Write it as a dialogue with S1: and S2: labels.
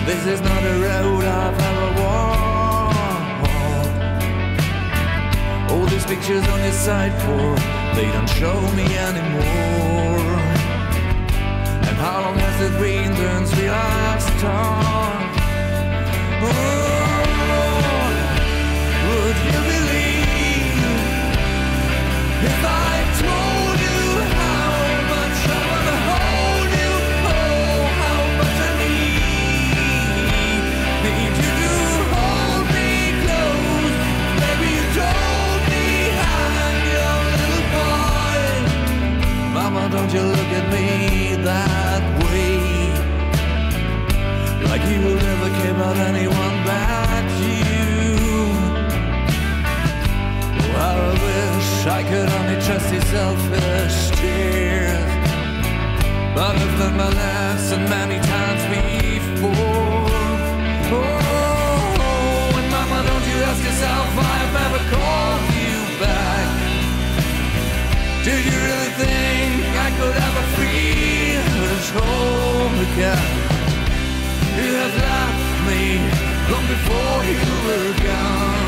S1: This is not a road I've ever walked. All these pictures on your sideboard, they don't show me anymore. And how long has it been since we last talked? Oh, would you believe if I told you how much I wanna hold you? Oh, how much I need you to hold me close. Maybe you told me I'm your little boy. Mama, don't you look at me that way, like you will never care about anyone but you. Oh, how I wish I could only trust these selfish tears, but I've learned my lesson many times before. Oh, and mama, don't you ask yourself why I've never called you back. Do you really think I could ever feel at home again? You have left me long before you were gone.